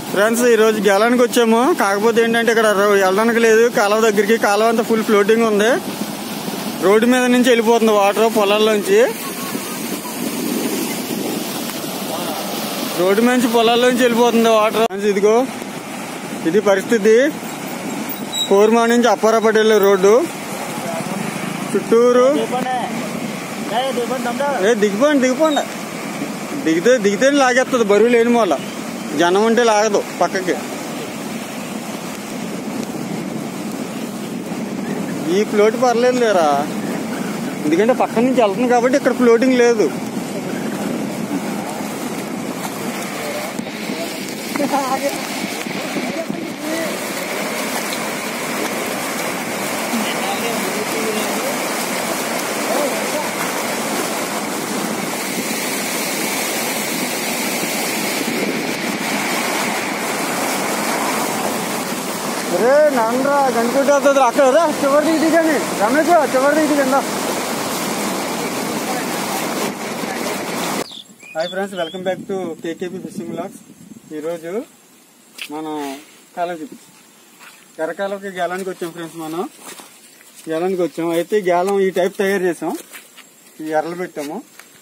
Friends ఈ రోజు గెలానికి వచ్చాము. కాకపోతే ఏంటంటే ఇక్కడ వెళ్ళడానికి లేదు. కాలువ దగ్గరికి, కాలువ అంతా ఫుల్ ఫ్లోటింగ్ ఉంది. రోడ్డు మీద నుంచి వెళ్ళిపోతుంది వాటర్ పొలాల్లోంచి. రోడ్డు మీద నుంచి పొలాల్లోంచి వెళ్ళిపోతుంది వాటర్. ఇదిగో ఇది పరిస్థితి. కోర్మా నుంచి అప్పారాపేట వెళ్ళే రోడ్డు. చుట్టూరు దిగిపోండి. దిగితే లాగేస్తుంది బరువు లేని మూల. జనం ఉంటే లాగదు పక్కకి. ఈ ఫ్లోట్ పర్లేదు లేరా, ఎందుకంటే పక్క నుంచి వెళ్తుంది కాబట్టి ఇక్కడ ఫ్లోటింగ్ లేదు. అరే నాన్నరా కనుకుంటే అవుతుంది అక్కడ రా. చివరిది ఇది కానీ రమేష్ చివరిది ఇది కింద. Hi friends, welcome back to KKP fishing vlogs. ఈరోజు మనం కాలం ఎర్రకాలంకి గేలానికి వచ్చాం ఫ్రెండ్స్. మనం గేలానికి వచ్చాం. అయితే గేలం ఈ టైప్ తయారు చేసాం. ఈ ఎర్రలు పెట్టాము,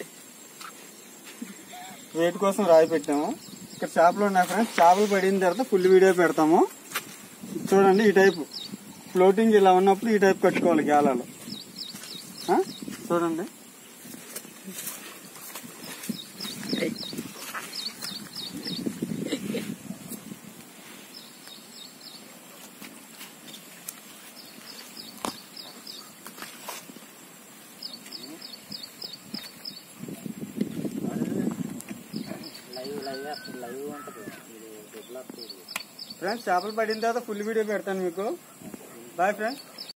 వెయిట్ కోసం రాయి పెట్టాము. ఇక్కడ చేపలు ఉన్నాయి ఫ్రెండ్స్. చేపలు పడిన తర్వాత ఫుల్ వీడియో పెడతాము. చూడండి, ఈ టైపు ఫ్లోటింగ్ ఇలా ఉన్నప్పుడు ఈ టైప్ కట్టుకోవాలి గేలాలు. చూడండి, ఫ్రెండ్స్ చేపలు పడిన తర్వాత ఫుల్ వీడియో పెడతాను మీకు. Bye friends.